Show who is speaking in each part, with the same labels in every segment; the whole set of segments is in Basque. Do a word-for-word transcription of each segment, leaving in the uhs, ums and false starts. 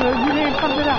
Speaker 1: Gure partera.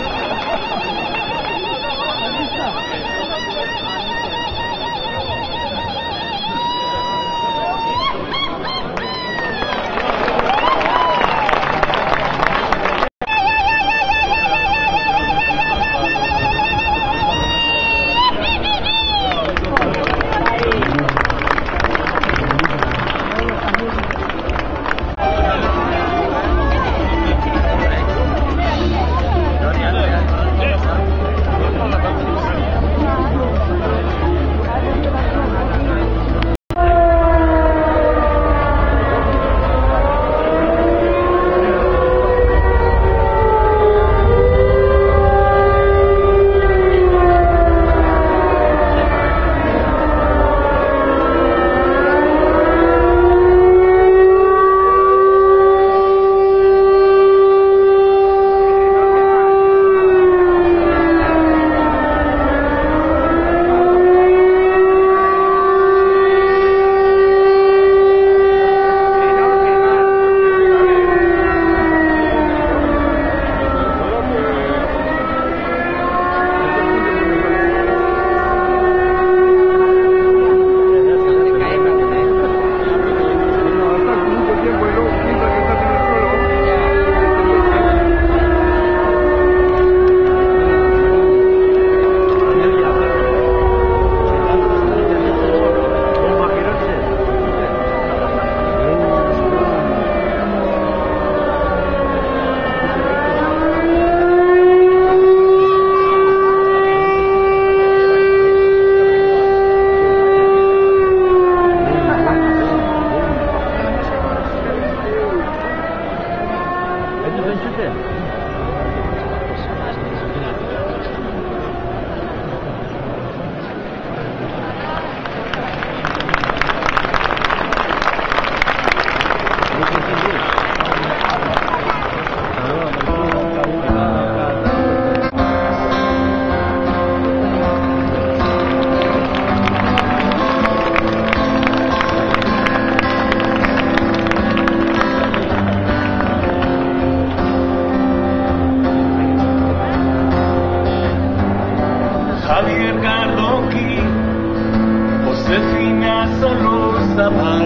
Speaker 2: Josefina Sorrozabal,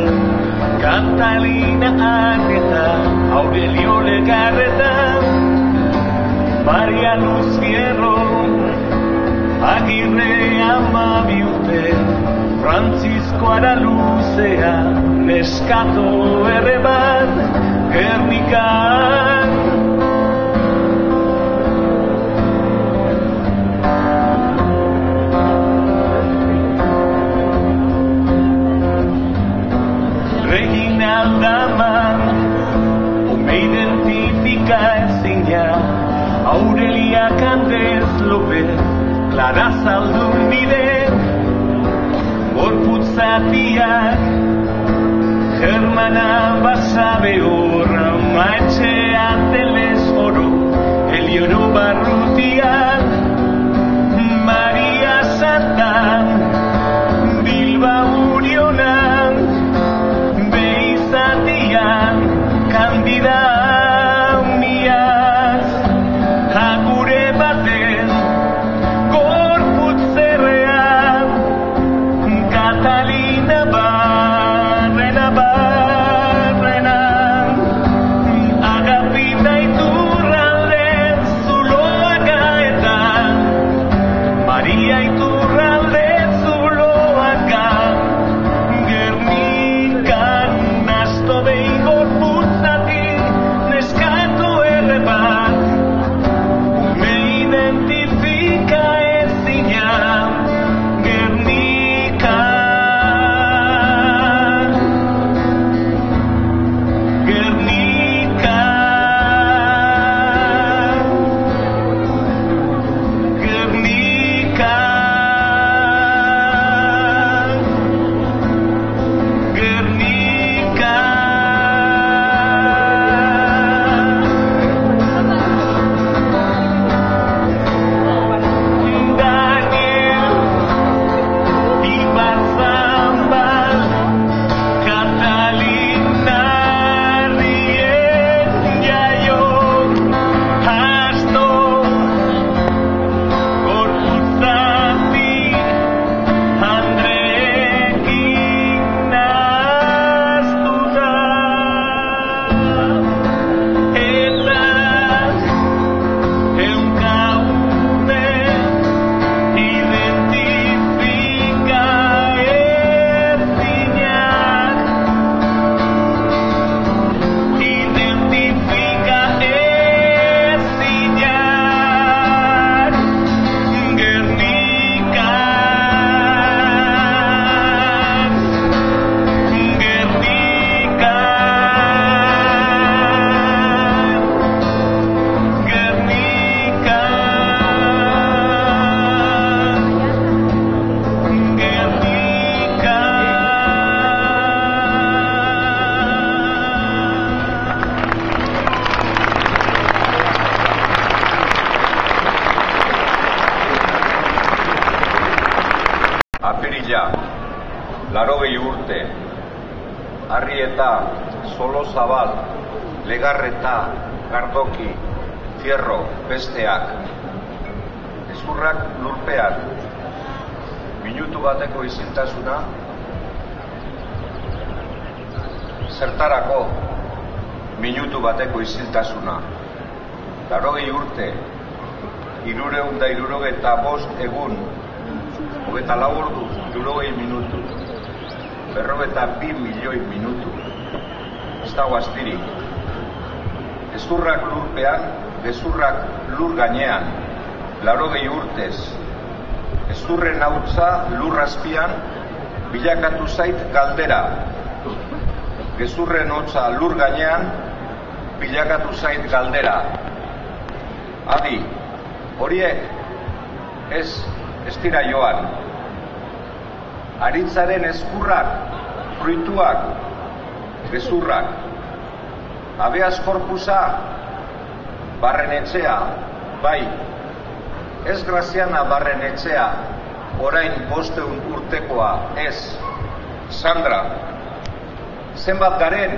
Speaker 2: Catalina Aneta, Aurelio Legarreta, Maria Luz Fierro, Agirre Amabiute, Francisco Araluzea, Neskato Errebat, Gernikan. Aldaman, me identifica ezina, Aurelia Candez López, Clara Zaldunbide, Gorputzatiak, Germana Basabeor, Maetxea Teles Oro, Elioro Barrutiak, Maria Santan, Bilbao Urionan, Candida Miaz, Agure baten, Gorputzerrean, Catalina Barrena Barrena, Agapita itu
Speaker 1: mila, larogei urte, Arrieta, Solozabal, Legarreta, Gardoki, Fierro, besteak. Gezurrak lurpean, minutu bateko isiltasuna, zertarako minutu bateko isiltasuna. Larogei urte, hirureun da hirurogeta bost egun, hogeita lau ordu, hirurogei minutu, berrogeta bi milioi minutu, ez dago astirik. Gezurrak lurpean, gezurrak lur gainean, larogei urtez, gezurren hautza lur azpian, bilakatu zait galdera. Gezurren hotza lur gainean, bilakatu zait galdera. Adi, horiek ez, ez dira joan. Aritzaren eskurrak, fruituak, gezurrak. Habeas corpusa, barren etxea, bai. Ez Graziana barren etxea, orain bosteun urtekoa, ez. Sandra, zenbat garen?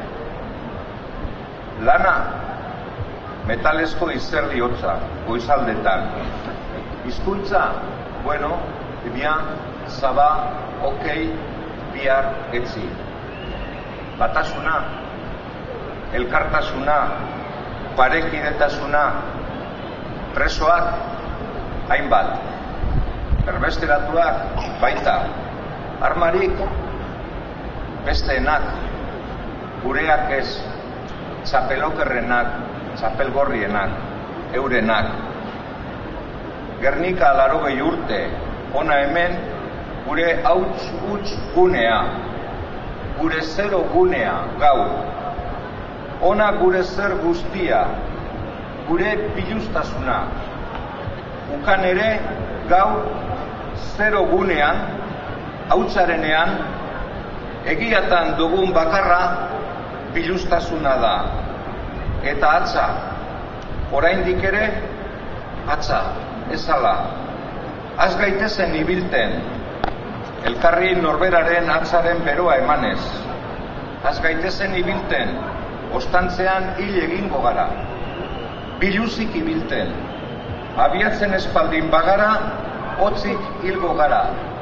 Speaker 1: Lana, metalezko izerdi hotza, goizaldetan. Hizkuntza, bueno, bien, zaba, okei, bihar, etzi. Batasuna, elkartasuna, parekidetasuna, presoak, hainbat, erbesteratuak, baita, armarik, besteenak, gureak ez, txapelokerrenak, txapelgorrienak, eurenak. Gernika larogei urte, ona hemen, gure hauts huts gunea, gure zero gunea, gaur. Ona gure zer guztia, gure biluztasuna. Ukan ere, gaur, zero gunean, hautsarenean, egiatan dugun bakarra, biluztasuna da. Eta atza, oraindik ere, atza, ezala. Az gaitezen ibilten, elkarri norberaren atzaren beroa emanez. Az gaitezen ibilten, ostantzean hil egingo gara. Biluzik ibilten, abiatzen espaldin bagara, hotzik hilgo gara.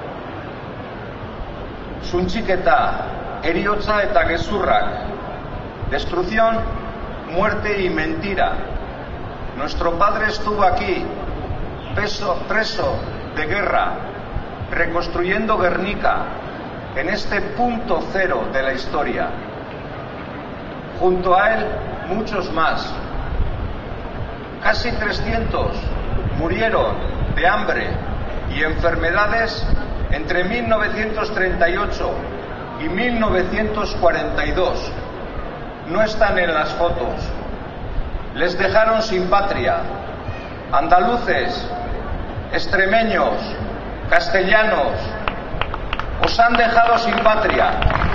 Speaker 1: Suntxiketa, heriotza eta gezurrak, destrucción, muerte y mentira. Nuestro padre estuvo aquí, preso, preso de guerra, reconstruyendo Guernica, en este punto cero de la historia. Junto a él, muchos más. Casi trescientos murieron de hambre y enfermedades entre mil novecientos treinta y ocho y mil novecientos cuarenta y dos. No están en las fotos. Les dejaron sin patria. Andaluces, extremeños, castellanos, os han dejado sin patria.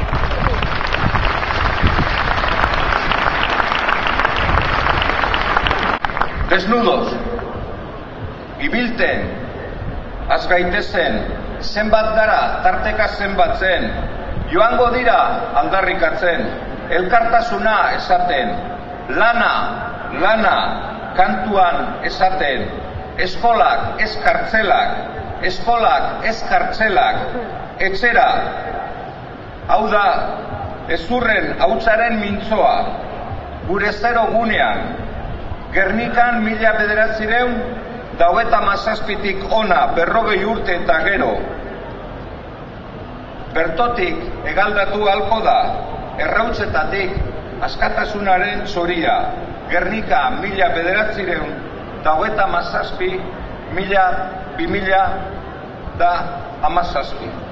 Speaker 1: Desnudos, ibilten, az gaitezen, zenbat gara, tarteka zenbatzen, joango dira aldarrikatzen, elkartasuna esaten, lana, lana, kantuan esaten, eskolak ez kartzelak, eskolak ez kartzelak, etxera, hau da, ezurren hautsaren mintzoa, gure zero gunean, Gernikan mila bederatzireun da hogeita hamazazpitik ona berrogei urte eta gero. Bertotik egaldatu halko da, errautzetatik askatasunaren zoria. Gernika mila bederatzireun da hogeita hamazazpi, mila, bi mila da hamazazpi.